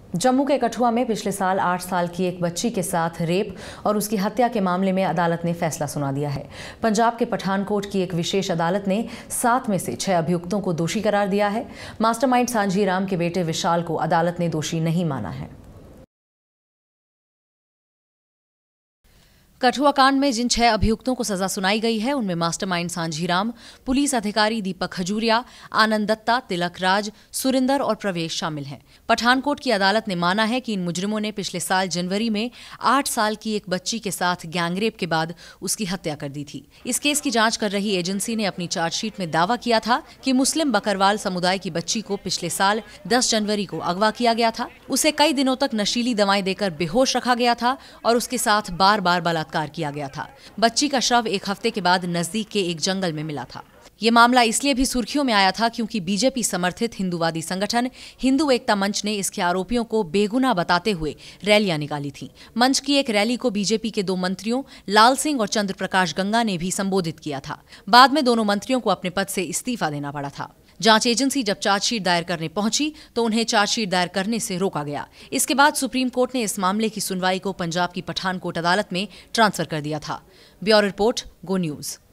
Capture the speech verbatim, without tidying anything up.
जम्मू के कठुआ में पिछले साल आठ साल की एक बच्ची के साथ रेप और उसकी हत्या के मामले में अदालत ने फैसला सुना दिया है। पंजाब के पठानकोट की एक विशेष अदालत ने सात में से छह अभियुक्तों को दोषी करार दिया है। मास्टरमाइंड सांझी राम के बेटे विशाल को अदालत ने दोषी नहीं माना है। कठुआ कांड में जिन छह अभियुक्तों को सजा सुनाई गई है उनमें मास्टरमाइंड सांझीराम, पुलिस अधिकारी दीपक खजूरिया, आनंद दत्ता, तिलक राज, सुरिंदर और प्रवेश शामिल हैं। पठानकोट की अदालत ने माना है कि इन मुजरिमों ने पिछले साल जनवरी में आठ साल की एक बच्ची के साथ गैंगरेप के बाद उसकी हत्या कर दी थी। इस केस की जांच कर रही एजेंसी ने अपनी चार्जशीट में दावा किया था कि मुस्लिम बकरवाल समुदाय की बच्ची को पिछले साल दस जनवरी को अगवा किया गया था। उसे कई दिनों तक नशीली दवाएं देकर बेहोश रखा गया था और उसके साथ बार बार बलात्कार किया गया था। बच्ची का शव एक हफ्ते के बाद नजदीक के एक जंगल में मिला था। ये मामला इसलिए भी सुर्खियों में आया था क्योंकि बीजेपी समर्थित हिंदूवादी संगठन हिंदू एकता मंच ने इसके आरोपियों को बेगुनाह बताते हुए रैलियां निकाली थीं। मंच की एक रैली को बीजेपी के दो मंत्रियों लाल सिंह और चंद्र प्रकाश गंगा ने भी संबोधित किया था। बाद में दोनों मंत्रियों को अपने पद से इस्तीफा देना पड़ा था। जांच एजेंसी जब चार्जशीट दायर करने पहुंची तो उन्हें चार्जशीट दायर करने से रोका गया। इसके बाद सुप्रीम कोर्ट ने इस मामले की सुनवाई को पंजाब की पठानकोट अदालत में ट्रांसफर कर दिया था। Bureau report, go news.